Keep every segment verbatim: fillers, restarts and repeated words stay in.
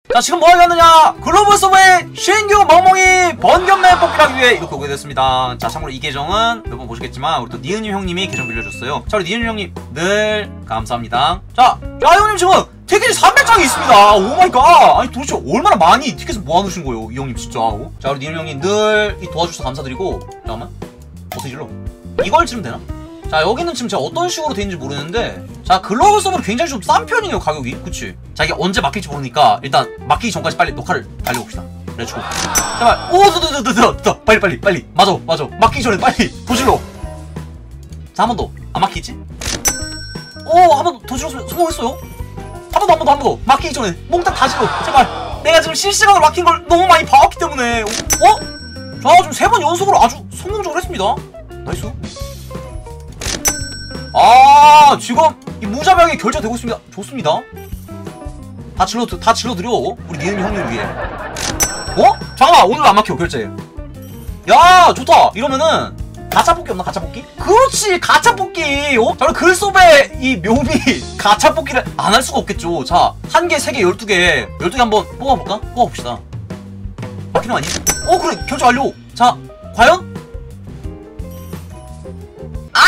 자, 지금 뭐 하겠느냐? 글로벌 서버에 신규 멍멍이 번견맨 뽑기를 하기 위해 이렇게 오게 됐습니다. 자, 참고로 이 계정은 몇 번 보시겠지만 우리 또 니은님 형님이 계정 빌려줬어요. 자, 우리 니은님 형님 늘 감사합니다. 자, 야 형님 지금 티켓이 삼백 장이 있습니다. 오마이갓. 아니 도대체 얼마나 많이 티켓을 모아놓으신 거예요 이 형님 진짜. 어? 자, 우리 니은님 형님 늘 이 도와주셔서 감사드리고. 잠깐만, 어떻게 질러? 이걸 지르면 되나? 자, 여기는 지금 제가 어떤 식으로 되는지 모르는데, 자, 글로벌 서버는 굉장히 좀 싼 편이에요 가격이. 그치? 자, 이게 언제 막힐지 모르니까 일단 막히기 전까지 빨리 녹화를 달려봅시다. 렛츠고. 제발. 오, 더더더더더 빨리 빨리 빨리. 맞아 맞아. 막히기 전에 빨리 도질러. 자, 한 번 더. 안 막히지? 오, 한 번 더 질렀으면 성공했어요. 한 번 더 한 번 더 한 번 더. 막히기 전에 몽땅 다 질러. 제발. 내가 지금 실시간으로 막힌 걸 너무 많이 봐왔기 때문에. 어? 자, 지금 세 번 연속으로 아주 성공적으로 했습니다. 나이스. 아, 지금 이 무자비하게 결제되고 있습니다. 좋습니다. 다 질러, 다 질러드려. 우리 니은이 형님 위해. 어? 잠깐만, 오늘 안 막혀, 결제. 야, 좋다. 이러면은 가차 뽑기 없나? 가차 뽑기? 그렇지, 가차 뽑기. 어? 자, 글소베 이 묘미 가차 뽑기를 안 할 수가 없겠죠. 자, 한 개, 세 개, 열두 개. 열두 개 한번 뽑아볼까? 뽑아봅시다. 막히는 거 아니? 어, 그래, 결제 완료. 자, 과연? 아!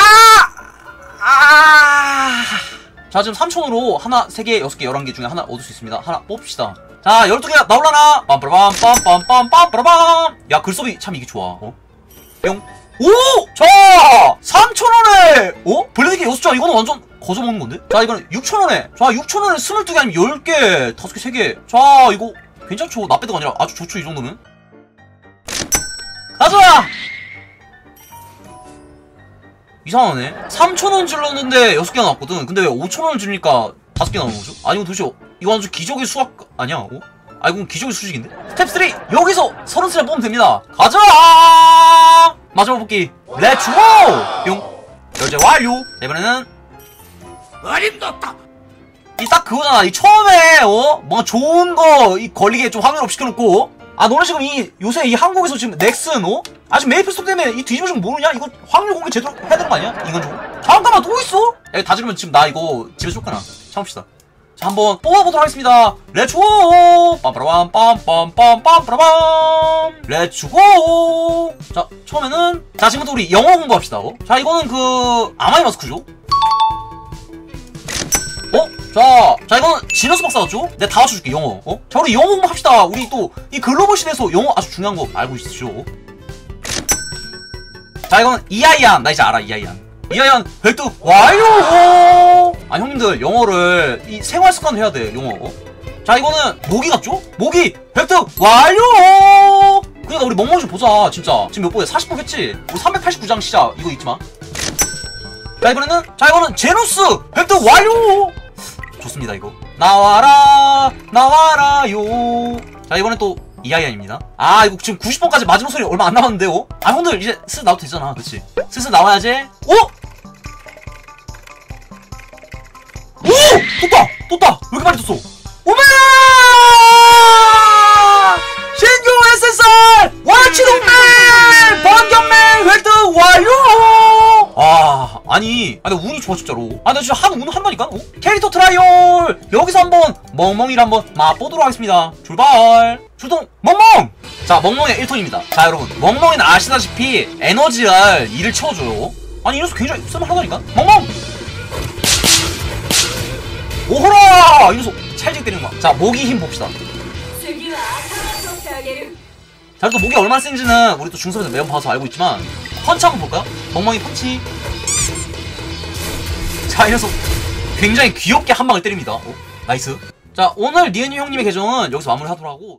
아! 자, 지금 삼천으로 하나, 세 개, 여섯 개, 열한 개 중에 하나 얻을 수 있습니다. 하나 뽑읍시다. 자, 열두 개 나올라나? 빰빠라밤, 빰빰빰, 빰빠라밤. 야, 글소비 참 이게 좋아. 어? 뿅. 오! 자! 삼천 원에! 어? 블랙이 여섯 장, 이거는 완전 거저먹는 건데? 자, 이거는 육천 원에. 자, 육천 원에 스물두 개 아니면 열 개, 다섯 개, 세 개. 자, 이거 괜찮죠? 나빼드가 아니라 아주 좋죠, 이 정도면? 가자! 이상하네. 삼천 원 질렀는데 여섯 개 나왔거든. 근데 왜 오천 원을 주니까 다섯 개 나오는 거죠? 아니, 이거 도대체 이거 완전 기적의 수학 아니야? 어? 아, 이건 기적의 수식인데? 스텝 쓰리! 여기서 서른 살 뽑으면 됩니다. 가자! 마지막 뽑기. 렛츠고! 뿅. 결제 완료. 자, 이번에는 어림도 없다. 이 딱 그거잖아. 이 처음에 어? 뭔가 좋은 거 이 걸리게 좀 확률 없이 시켜놓고. 아, 너네 지금 이 요새 이 한국에서 지금 넥슨 어? 아, 지금 메이플 스톱 때문에 이 뒤집어진 거 모르냐? 이거 확률 공개 제대로 해야 되는 거 아니야? 이건 좀. 잠깐만, 또 있어? 야, 다 지르면 지금 나 이거 집에서 쫓겨나. 참읍시다. 자, 한번 뽑아보도록 하겠습니다. 렛츠고! 빰빠라밤, 빰빰빰, 빰빠라밤! 렛츠고! 자, 처음에는, 자, 지금부터 우리 영어 공부합시다. 어? 자, 이거는 그, 아마이 마스크죠? 어? 자, 자, 이거는 지너스 박사 같죠? 내가 다 맞춰줄게, 영어. 어? 자, 우리 영어 공부합시다. 우리 또, 이 글로벌 시대에서 영어 아주 중요한 거 알고 있으시죠? 자, 이거는 이아이안. 나 이제 알아, 이아이안. 이아이안 획득 완료! 아, 형님들, 영어를, 이 생활 습관 해야 돼, 영어. 어? 자, 이거는 모기 같죠? 모기 획득 완료! 그니까 우리 멍멍이 좀 보자, 진짜. 지금 몇 번이야? 사십 번 했지? 우리 삼백팔십구 장 시작. 이거 잊지 마. 자, 이번에는, 자, 이거는 제노스 획득 완료! 좋습니다, 이거. 나와라, 나와라요. 자, 이번엔 또 이아이안입니다. 아, 이거 지금 구십 번까지 마지막 소리 얼마 안 남았는데요? 아, 형들 이제 슬슬 나와도 되잖아, 그치? 슬슬 나와야지. 오! 오! 떴다! 떴다! 왜 이렇게 빨리 떴어? 오메! 신규 에스에스알! 와치동맨! 번견맨 획득 완료! 아, 아니, 아니, 운이 좋아, 진짜로. 아, 나 진짜 한, 운 한다니까? 어? 캐릭터 트라이얼! 여기서 한번, 멍멍이를 한번 맛보도록 하겠습니다. 출발! 출동! 멍멍! 자, 멍멍이가 일 톤입니다. 자, 여러분. 멍멍이는 아시다시피, 에너지알 이를 채워줘요. 아니, 이 녀석 굉장히 쓸만하다니까? 멍멍! 오호라! 이 녀석 찰지게 때리는 거야. 자, 모기 힘 봅시다. 자, 또 모기 얼마나 센지는 우리 또 중섭에서 매번 봐서 알고 있지만, 펀치 한번 볼까요? 멍멍이 펀치. 자, 이 녀석 굉장히 귀엽게 한 방을 때립니다. 어? 나이스. 자, 오늘 니은이 형님의 계정은 여기서 마무리하도록 하고,